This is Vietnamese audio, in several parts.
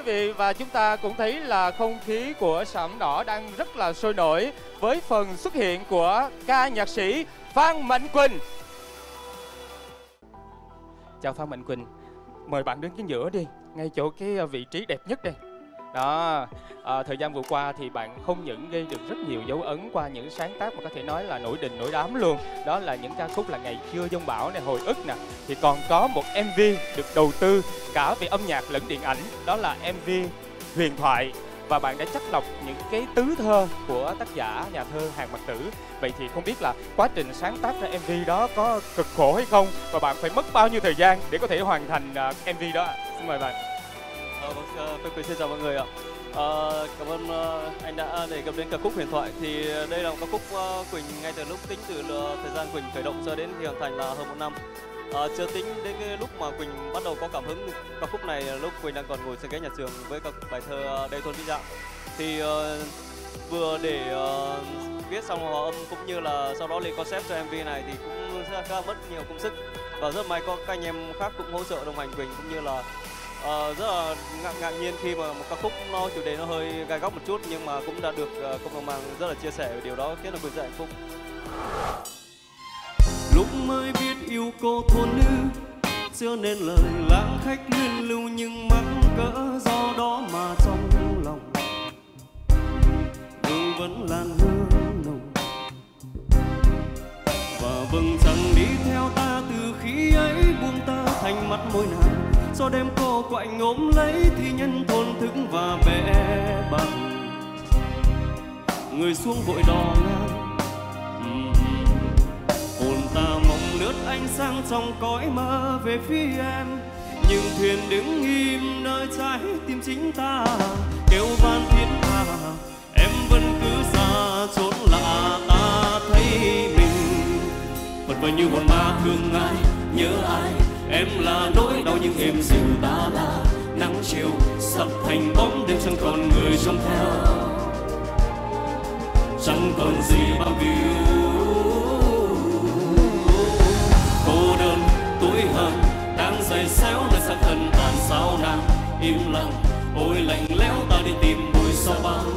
quý vị, và chúng ta cũng thấy là không khí của Sạm Đỏ đang rất là sôi nổi với phần xuất hiện của ca nhạc sĩ Phan Mạnh Quỳnh. Chào Phan Mạnh Quỳnh, mời bạn đứng chính giữa đi, ngay chỗ cái vị trí đẹp nhất đây. Đó, thời gian vừa qua thì bạn không những gây được rất nhiều dấu ấn qua những sáng tác mà có thể nói là nổi đình nổi đám luôn. Đó là những ca khúc là Ngày Xưa Giông Bão này, Hồi Ức nè. Thì còn có một MV được đầu tư cả về âm nhạc lẫn điện ảnh, đó là MV Huyền Thoại. Và bạn đã chắt lọc những cái tứ thơ của tác giả nhà thơ Hàn Mặc Tử. Vậy thì không biết là quá trình sáng tác ra MV đó có cực khổ hay không? Và bạn phải mất bao nhiêu thời gian để có thể hoàn thành MV đó? Xin mời bạn. Quỳnh xin chào mọi người ạ. Cảm ơn anh đã đề cập đến ca khúc Huyền Thoại. Thì đây là một ca khúc Quỳnh ngay từ lúc tính từ thời gian Quỳnh khởi động cho đến khi hoàn thành là hơn 1 năm. Chưa tính đến cái lúc mà Quỳnh bắt đầu có cảm hứng ca khúc này, lúc Quỳnh đang còn ngồi trên ghế nhà trường với các bài thơ Đây Thôn Vĩ Dạ. Thì vừa để viết xong hòa âm cũng như là sau đó lên concept cho MV này thì cũng khá mất nhiều công sức. Và rất may có các anh em khác cũng hỗ trợ đồng hành Quỳnh, cũng như là rất là ngạc nhiên khi mà một ca khúc chủ đề nó hơi gai góc một chút nhưng mà cũng đã được cộng đồng mạng rất là chia sẻ, điều đó khiến là Quỳnh rất hạnh phúc. Lúc mới biết yêu cô thôn nữ, chưa nên lời lãng khách luyên lưu, nhưng mắc cỡ do đó mà trong lòng đường vẫn làn hương nồng. Và vầng trăng đi theo ta từ khi ấy buông ta thành mắt môi nàng. Do đêm cô quạnh ôm lấy thì nhân thôn thức và vẽ bằng người xuống vội đò ngang. Hồn ta mong lướt ánh sáng trong cõi mơ về phía em, nhưng thuyền đứng im nơi trái tim chính ta kêu van thiết tha. Em vẫn cứ xa chốn lạ, ta thấy mình vật vờ như hồn ma thương ai nhớ ai. Em là nỗi đau nhưng êm dịu, ta là nắng chiều sập thành bóng đêm, chẳng còn người trông theo, chẳng còn gì bao víu. Cô đơn tuổi hờn đang dày xéo nơi xác thân tàn sao nàng im lặng. Ôi lạnh lẽo ta đi tìm bụi sao băng,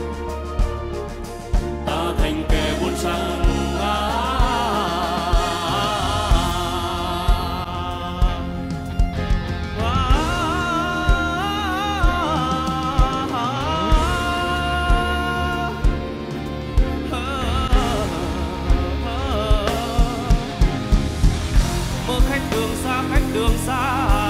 ta thành kẻ buồn trăng. Đường xa